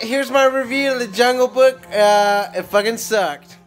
here's my review of the Jungle Book. It fucking sucked.